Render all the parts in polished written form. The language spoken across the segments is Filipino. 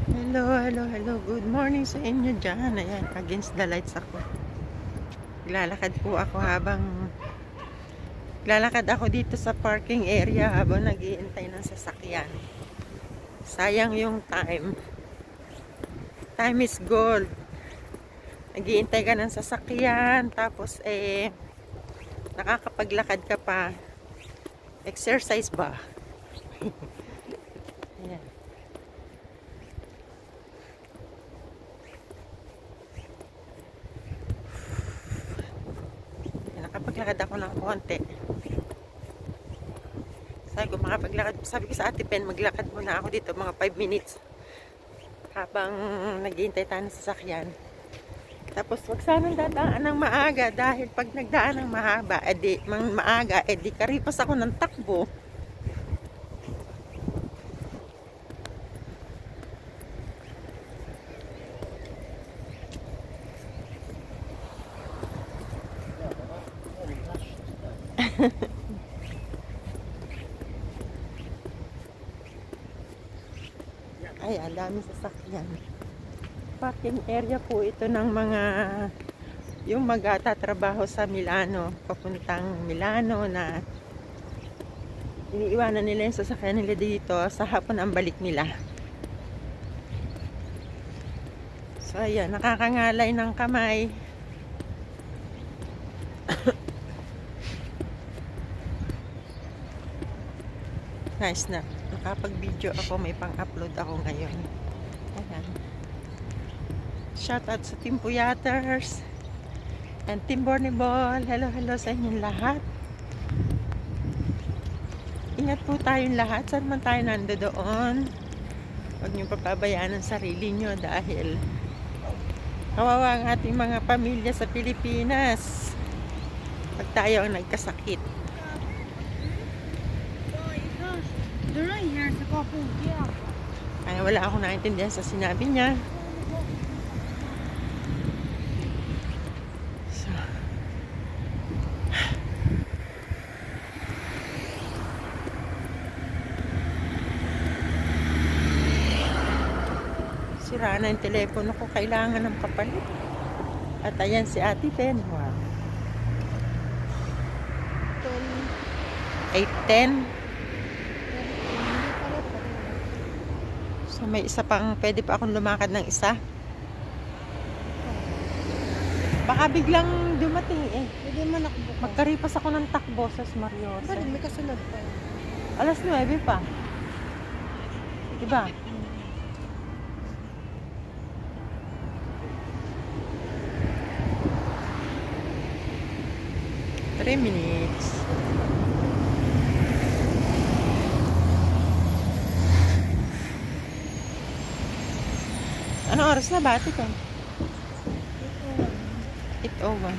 Hello, hello, hello. Good morning sa inyo dyan. Ayan, against the lights ako. Lalakad po ako lalakad ako dito sa parking area habang nag-iintay ng sasakyan. Sayang yung time. Time is gold. Nag-iintay ka ng sasakyan, tapos nakakapaglakad ka pa. Exercise ba? Ayan. Nakapaglakad ako ng konti. Sabi ko sa Ate Pen, maglakad muna ako dito mga 5 minutes habang naghihintay tayo ng sasakyan. Tapos wag sanang dadaan ng maaga dahil pag nagdaan ng maaga, edi karipas ako ng takbo. Ay, ang dami sasakyan. Parking area po ito ng yung magtatrabaho sa Milano, papuntang Milano, na iniiwanan nila yung sasakyan nila dito sa hapon ang balik nila. So ayan, nakakangalay ng kamay. Nice na. Nakapag-video ako, may pang-upload ako ngayon. Ayan. Shoutout sa Team Puyaters and Team Borniball. Hello, hello sa inyong lahat. Ingat po tayong lahat. Saan man tayo nandoon. Huwag niyong papabayaan ang sarili niyo dahil kawawa ang ating mga pamilya sa Pilipinas pag tayo ang nagkasakit. Kaya wala akong naintindihan sa sinabi niya. So, sira na yung telepono ko, kailangan ng kapalit. At ayan si Ate Pen. Wow. 8:10. So may isa pang, pwede pa akong lumakad ng isa. Baka biglang dumating eh. Pwede man nakbo ka. Magkaripas ako ng takbo sa Mariosa. Bakit may kasunod pa? Alas 9 pa. Diba? 3 minutes. Ano oras na ba, Ate Pen? 8:01.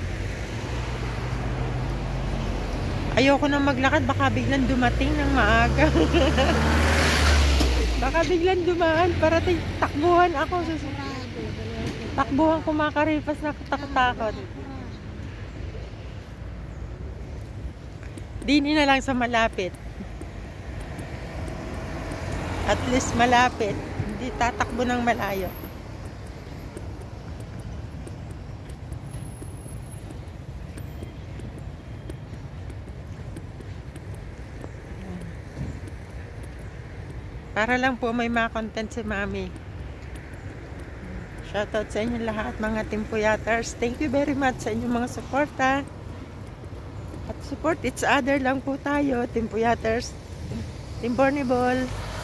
Ayoko nang maglakad, baka biglang dumating ng maaga. Baka biglang dumaan para takbuhan ako. Takbuhan ko makaripas na katakot. Dini na lang sa malapit. At least malapit. Hindi tatakbo ng malayo. Para lang po may ma-content si Mami. Shoutout sa inyo lahat mga Team Puyaters. Thank you very much sa inyong mga suporta. At support each other lang po tayo. Team Puyaters, Team Borniball.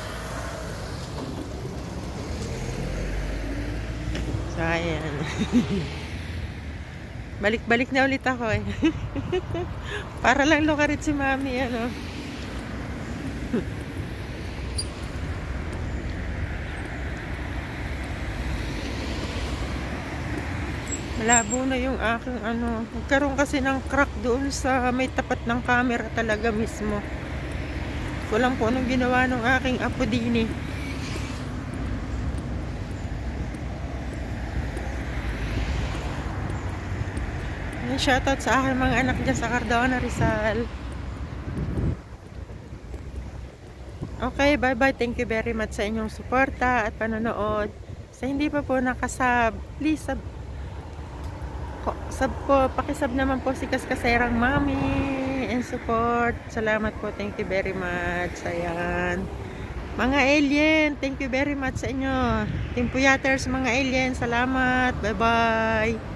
So ayan. Balik-balik na ulit ako eh. Para lang lukarit si Mami, ano. Malabo na yung aking ano. Nagkaroon kasi ng crack doon sa may tapat ng camera talaga mismo. Walang po anong ginawa ng aking apo din eh. Shoutout sa aking mga anak dyan sa Cardona, Rizal. Okay, bye-bye. Thank you very much sa inyong suporta at panonood. Sa hindi pa po nakasub, please sub po, pakisub naman po si Kaskaserang Mami and support. Salamat po, thank you very much. Ayan. Mga alien, thank you very much sa inyo. Team Puyaters, mga alien, salamat. Bye-bye.